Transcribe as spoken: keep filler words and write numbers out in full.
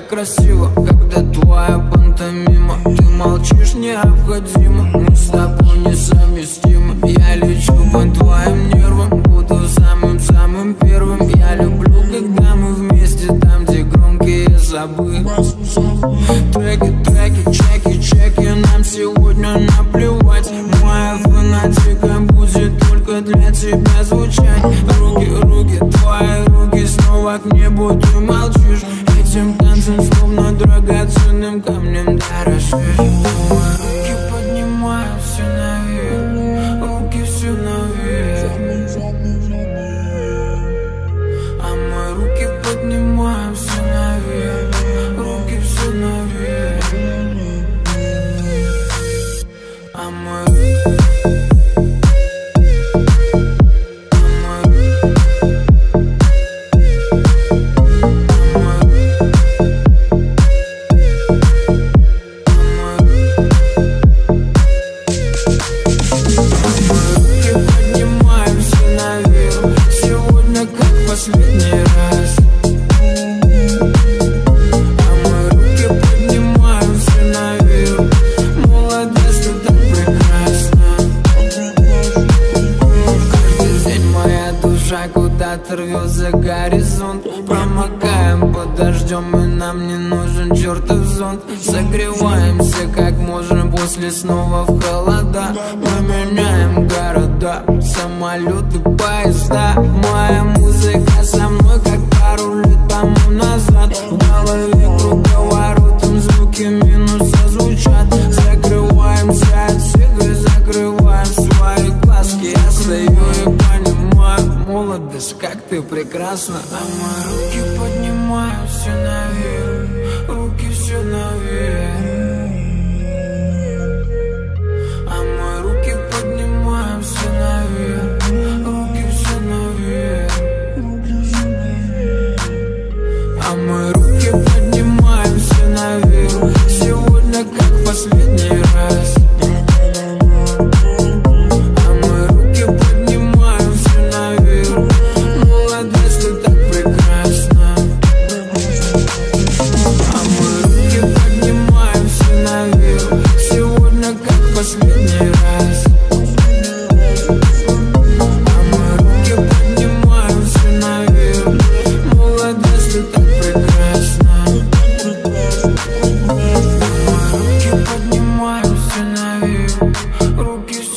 так красиво, когда твоя пантомима. Ты молчишь необходимо, мы с тобой несовместимы. Я лечу по твоим нервам, буду самым-самым первым. Я люблю, когда мы вместе, там, где громкие забы. Треки, треки, чеки, чеки, нам сегодня наплевать. Моя фанатика будет только для тебя звучать. Руки, руки, твои руки снова к небу, ты молчишь. Этим танцем словно драгоценным камнем дорожишь. Мои руки поднимаю все наверх, руки все наверх. А мои руки поднимаю все наверх, руки все наверх. А мои последний раз. А мои руки поднимаю все наверх. Молодость, ты так прекрасна. Каждый день моя душа куда-то рвет за горизонт. Промокаем под дождем, и нам не нужен чертов зонт. Согреваемся как можем после снова в холода. Мы меняем города, самолеты, поезда. Моя музыка со мной как пару лет тому назад. В голове круговоротом звуки минуса звучат. Закрываемся от всех и закрываем свои глазки. Я стою и понимаю, молодость, как ты прекрасна. А мои руки поднимаю все наверх, руки все наверх. А мои руки поднимаю все наверх, руки все наверх. А мои руки поднимаем все наверх. Сегодня как последний раз. А мои руки поднимаем все наверх. Молодость, ты так прекрасна. А мои руки поднимаем все наверх. Сегодня как последний раз. А мои руки поднимаем все наверх. Молодость, ты так прекрасна. А мои руки поднимаем все наверх. Руки